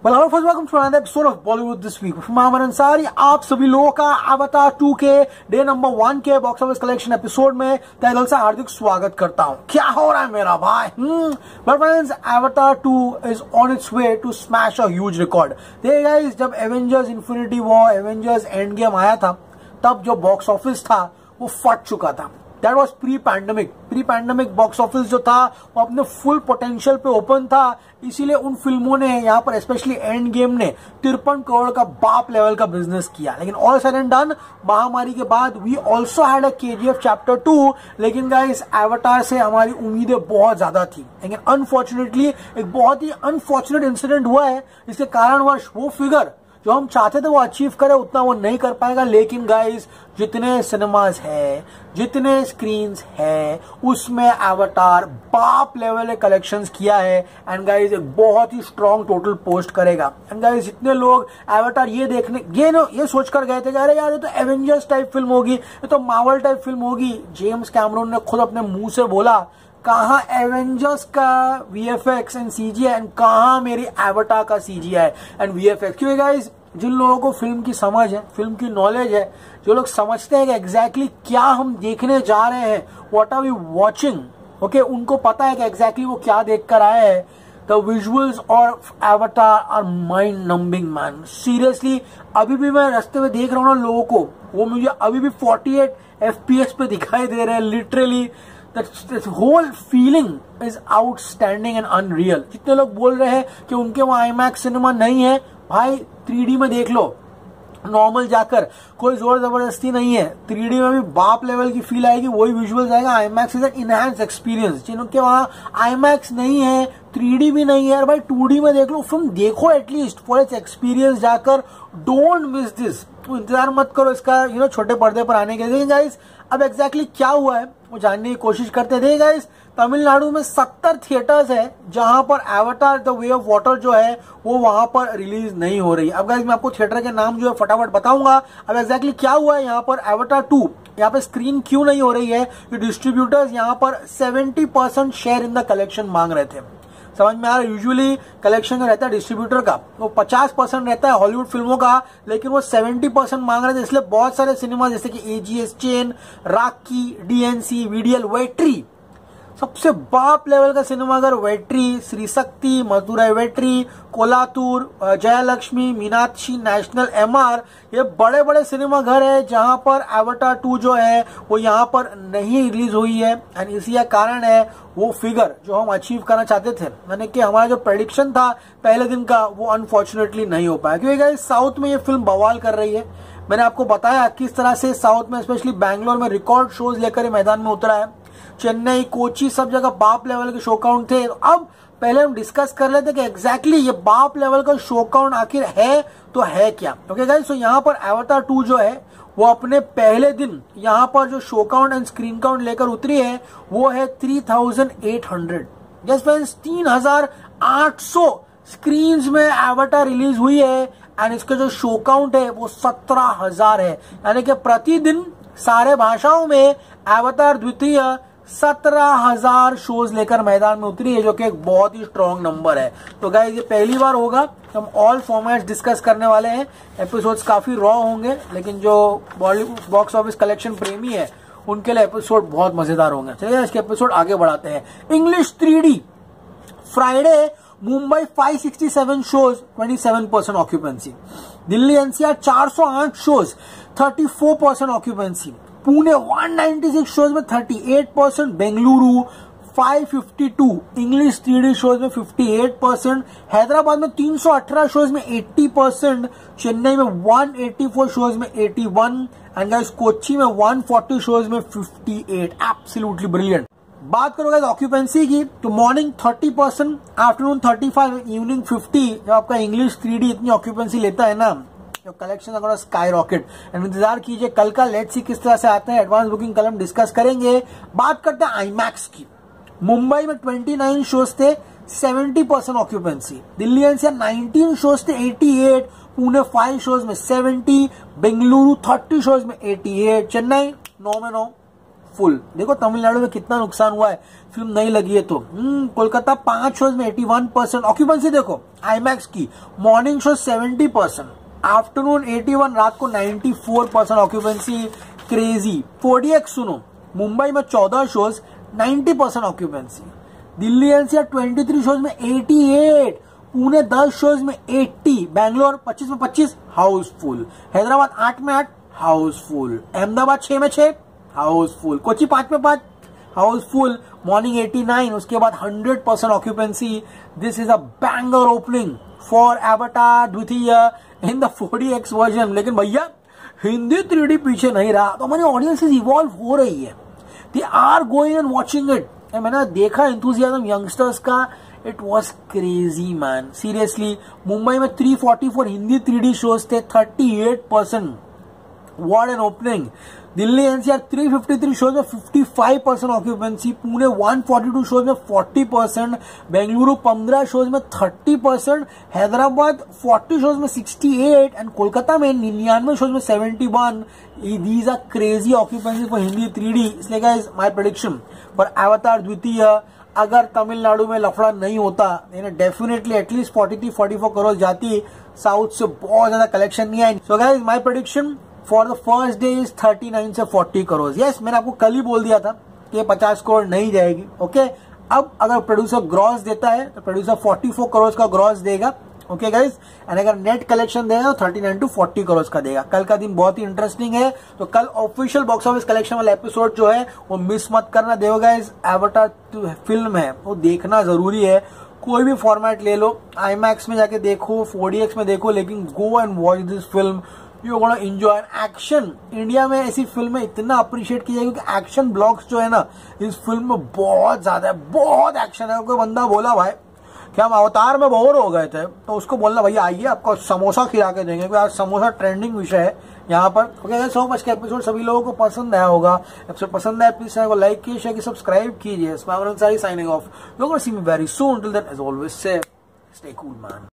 Well, hello first, welcome to another episode of Bollywood This Week. Mohammad Ansari, आप सभी लोगों का अवतार 2 के डे नंबर 1 के बॉक्स ऑफिस कलेक्शन एपिसोड में तहे दिल से हार्दिक स्वागत करता हूँ। क्या हो रहा है मेरा भाई? But friends, Avatar 2 is on its way to smash a huge record. देखिए guys, जब Avengers Infinity War, Avengers Endgame आया था, तब जो बॉक्स ऑफिस था वो फट चुका था। That was pre-pandemic box office जो था वो अपने फुल पोटेंशियल पे ओपन था, इसीलिए उन फिल्मों ने यहाँ पर स्पेशली एंड गेम ने 53 करोड़ का बाप लेवल का बिजनेस किया। लेकिन ऑल सेड एंड डन, महामारी के बाद we also had a KGF chapter 2, लेकिन गाइस एवाटार से हमारी उम्मीदें बहुत ज्यादा थी। लेकिन अनफॉर्चुनेटली एक बहुत ही अनफॉर्चुनेट इंसिडेंट हुआ है, जिसके कारणवश वो फिगर जो हम चाहते थे वो अचीव करे उतना वो नहीं कर पाएगा। लेकिन गाइस जितने सिनेमाज है, जितने स्क्रीन्स है, उसमें एवाटार बाप लेवल कलेक्शंस किया है। एंड गाइस एक बहुत ही स्ट्रॉन्ग टोटल पोस्ट करेगा। एंड गाइस जितने लोग एवाटार ये सोचकर गए थे कि अरे यार ये तो एवेंजर्स टाइप फिल्म होगी, ये तो मार्वल टाइप फिल्म होगी, जेम्स कैमरून ने खुद अपने मुंह से बोला कहाँ एवेंजर्स का VFX एंड CGI एंड कहाँ मेरी एवाटार का CGI एंड VFX। क्योंकि गाइस जिन लोगों को फिल्म की समझ है, फिल्म की नॉलेज है, जो लोग समझते हैं कि एग्जैक्टली क्या हम देखने जा रहे हैं, what are we watching, okay, उनको पता है कि एग्जैक्टली वो क्या देखकर आए हैं। The visuals of Avatar are mind numbing man. Seriously अभी भी मैं रास्ते में देख रहा हूँ ना लोगों को, वो मुझे अभी भी 48 FPS पे दिखाई दे रहे हैं। Literally this whole feeling is outstanding and unreal। जितने लोग बोल रहे हैं कि उनके वहां IMAX सिनेमा नहीं है, भाई 3D में देख लो, नॉर्मल जाकर, कोई जोर जबरदस्ती नहीं है। 3D में भी बाप लेवल की फील आएगी, वही विजुअल्स आएगा। IMAX is an enhance experience. जिनके वहां IMAX नहीं है, 3D भी नहीं है, यार भाई 2D में देख लो, फिल्म देखो एटलीस्ट फॉर इट्स एक्सपीरियंस जाकर। Don't miss this. इंतजार मत करो इसका छोटे पर्दे पर आने के लिए। गाइस अब एग्जैक्टली क्या हुआ है वो जानने की कोशिश करते थे। गाइस तमिलनाडु में 70 थिएटर्स है जहां पर Avatar the way of water जो है वो वहां पर रिलीज नहीं हो रही। अब गाइस मैं आपको थिएटर के नाम जो है फटाफट बताऊंगा। अब एग्जैक्टली क्या हुआ है यहाँ पर एवाटार 2 यहाँ पे स्क्रीन क्यों नहीं हो रही है, डिस्ट्रीब्यूटर्स यहाँ पर 70% शेयर इन द कलेक्शन मांग रहे थे। समझ में आ रहा है? यूजुअली कलेक्शन रहता है डिस्ट्रीब्यूटर का, वो 50% रहता है हॉलीवुड फिल्मों का, लेकिन वो 70% मांग रहे थे। इसलिए बहुत सारे सिनेमा जैसे कि AGS chain, Rakki, DNC, VDL, Vettri, सबसे बाप लेवल का सिनेमाघर वेट्री, श्री शक्ति, मदुराई वेट्री, कोलातूर, जयलक्ष्मी, मीनाक्षी, नेशनल MR, ये बड़े बड़े सिनेमा घर है जहां पर एवाटार 2 जो है वो यहाँ पर नहीं रिलीज हुई है। एंड इसी का कारण है वो फिगर जो हम अचीव करना चाहते थे, यानी कि हमारा जो प्रेडिक्शन था पहले दिन का वो अनफॉर्चुनेटली नहीं हो पाया। क्योंकि गाइस साउथ में ये फिल्म बवाल कर रही है। मैंने आपको बताया किस तरह से साउथ में स्पेशली बैंगलोर में रिकॉर्ड शोज लेकर ये मैदान में उतरा है। चेन्नई, कोची, सब जगह बाप लेवल के शो काउंट थे। अब पहले हम डिस्कस कर लेते कि एग्जैक्टली ये बाप लेवल का शो काउंट आखिर है तो है क्या। ओके गाइस, तो यहाँ पर एवाटार 2 जो है वो अपने पहले दिन यहाँ पर जो show count and screen count लेकर उतरी है वो है 3800। यस फ्रेंड्स, 3800 स्क्रीन में एवाटार रिलीज हुई है। एंड इसका जो शो काउंट है वो 17,000 है, यानी कि प्रतिदिन सारे भाषाओं में एवाटार द्वितीय 17,000 शोज लेकर मैदान में उतरी है, जो कि एक बहुत ही स्ट्रॉन्ग नंबर है। तो गाइस ये पहली बार होगा, हम ऑल फॉर्मेट्स डिस्कस करने वाले हैं। एपिसोड्स काफी रॉ होंगे, लेकिन जो बॉलीवुड बॉक्स ऑफिस कलेक्शन प्रेमी है उनके लिए एपिसोड बहुत मजेदार होंगे। चलिए इसके एपिसोड आगे बढ़ाते हैं। English 3D Friday Mumbai 567 shows 27% occupancy, Delhi NCR 408 shows 34% occupancy, Pune 196 shows में 38%, बेंगलुरु 552 इंग्लिश 3D शोज में 58%, हैदराबाद में 318 शोज में 80%, चेन्नई में 184 शोज में 81, एंड गाइस कोच्चि में 140 शोज में 58। Absolutely brilliant. बात करो गाइस ऑक्यूपेंसी की, तो मॉर्निंग 30%, आफ्टरनून 35, इवनिंग 50। जब आपका इंग्लिश 3D इतनी ऑक्यूपेंसी लेता है ना, तो कलेक्शन अगर स्काई रॉकेट। एंड इंतजार कीजिए कल का, लेट्स सी किस तरह से आते हैं। एडवांस बुकिंग कल हम डिस्कस करेंगे। बात करते हैं IMAX की। मुंबई में 29 शोज थे, 70% ऑक्यूपेंसी, दिल्ली NCR 19 शोज थे 88, पुणे 5 शोज में 70, बेंगलुरु 30 शोज में 88, चेन्नई 9 में 9 हाउसफुल। देखो तमिलनाडु में कितना नुकसान हुआ है, फिल्म नहीं लगी है तो। कोलकाता 5 शोज में 81% ऑक्यूपेंसी। देखो आईमैक्स की मॉर्निंग शो 70%, आफ्टरनून 81, रात को 94% ऑक्यूपेंसी। क्रेजी। 4DX सुनो, मुंबई में 14 shows 90% occupancy. Delhi NCR 23 shows में 88, पुणे 10 शोज में 80, बैंगलोर 25 में 25 हाउसफुल, हैदराबाद 8 में 8 हाउसफुल, अहमदाबाद 6 में 6 हाउसफुल, कोची 5 में 5 हाउसफुल, मॉर्निंग 89, उसके बाद 100% occupancy. This is a banger opening for Avatar द्वितीय इन द 4DX वर्जन। लेकिन भैया हिंदी 3D पीछे नहीं रहा, तो हमारी ऑडियंस इवॉल्व हो रही है, they are going and watching it. मैंने देखा एंथुसियाज्म यंगस्टर्स का, it was crazy man, seriously. Mumbai में 344 हिंदी 3D शोज थे, 38%, what an opening. Delhi NCR 353 shows में 55% ऑक्यूपेंसी, पुणे 142 शोज में 40%, बेंगलुरु 15 शोज में 30%, हैदराबाद 40 शोज में 68 एंड कोलकाता में 99 शोज में 71। These are crazy occupancy for Hindi 3D। इसलिए गाइस माय प्रेडिक्शन फॉर अवतार द्वितीय, अगर तमिलनाडु में लफड़ा नहीं होता डेफिनेटली एटलीस्ट 43-44 करोड़ जाती, साउथ से बहुत ज्यादा कलेक्शन नहीं आई। So guys my prediction for the first day is 39 से 40 करोड़। यस, मैंने आपको कल ही बोल दिया था कि 50 करोड़ नहीं जाएगी। ओके, अब अगर प्रोड्यूसर ग्रॉस देता है तो प्रोड्यूसर 44 करोड़ का ग्रॉस देगा। ओके गाइस, एंड अगर नेट कलेक्शन देगा तो 39 to 40 करोड़ का देगा। कल का दिन बहुत ही इंटरेस्टिंग है, तो कल ऑफिशियल बॉक्स ऑफिस कलेक्शन वाला एपिसोड जो है वो मिस मत करना। देखो गाइस, एवाटार फिल्म है वो देखना जरूरी है। कोई भी फॉर्मेट ले लो, आईमैक्स में जाके देखो, 4DX में देखो, लेकिन go and watch this film, you gonna enjoy action. India में ऐसी फिल्में इतना अप्रिशिएट की जाएगी क्योंकि एक्शन ब्लॉक्स जो है ना इस फिल्म में बहुत ज्यादा है, बहुत एक्शन है। कोई बंदा बोला भाई कि हम अवतार में बोर हो गए थे, तो उसको बोलना भैया आइए आपको समोसा खिला के देंगे, क्योंकि आज समोसा ट्रेंडिंग विषय है यहाँ पर। ओके, सो मच का एपिसोड सभी लोगों को पसंद आया होगा। एपिसोड पसंद आया प्लीज चैनल को लाइक कीजिए, शेयर कीजिए, सब्सक्राइब कीजिए। Signing off, you are gonna see me very soon. Till then as always say stay cool man.